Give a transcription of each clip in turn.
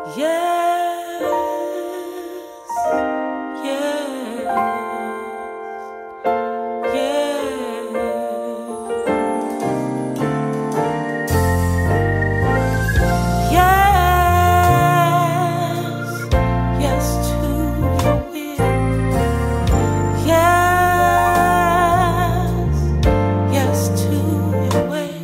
Yes, yes, yes. Yes, yes to your will. Yes, yes to your way.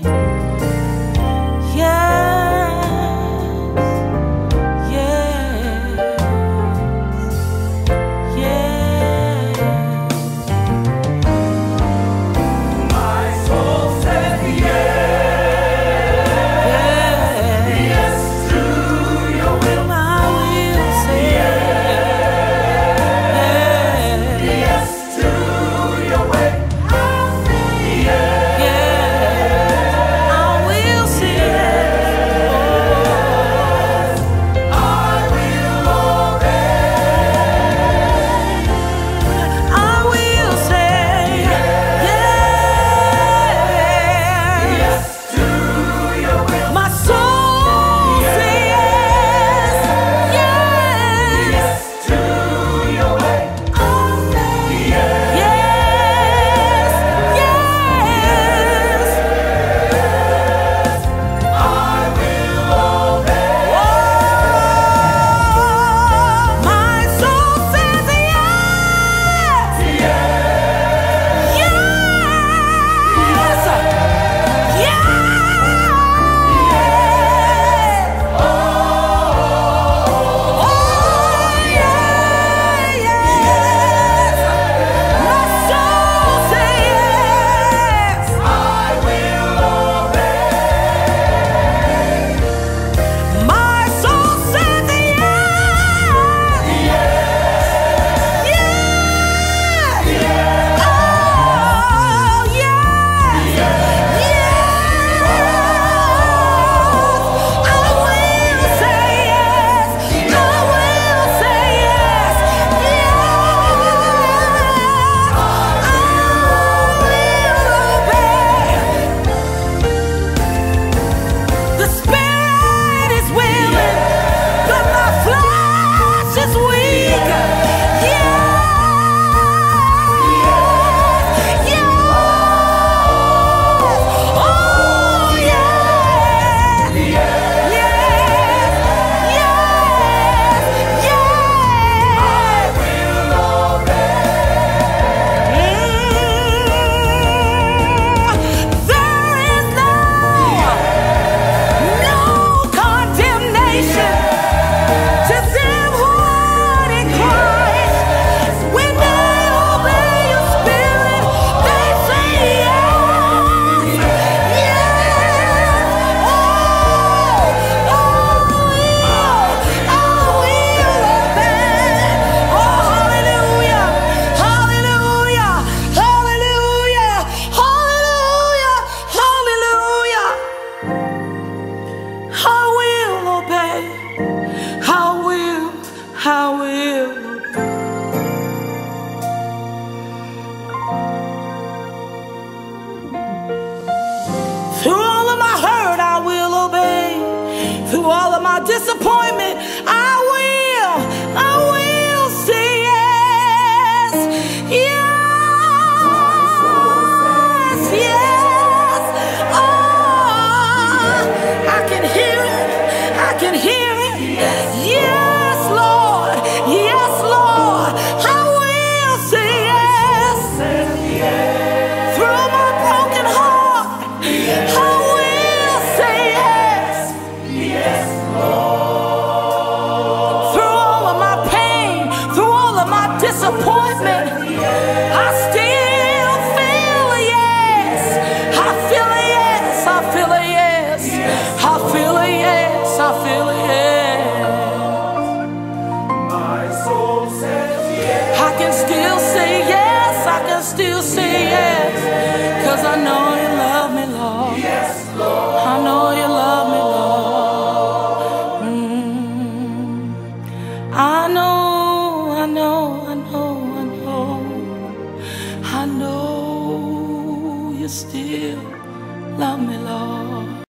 I will. Through all of my hurt, I will obey. Through all of my disappointment, I will say yes. Yes, yes. Oh, I can hear it. I can hear it. Yes, Lord. Yes, Lord. I will say yes. Through my broken heart, I will say yes. Yes, Lord. Through all of my pain, through all of my disappointment, I still feel a yes. I feel a yes. I feel a yes. I feel a yes. I feel a yes. My soul says yes. I can still say yes. I can still say yes. 'Cause I know you love me, Lord. Yes, Lord. I know you love me, Lord. I know, I know, I know, I know. I know you still love me, Lord.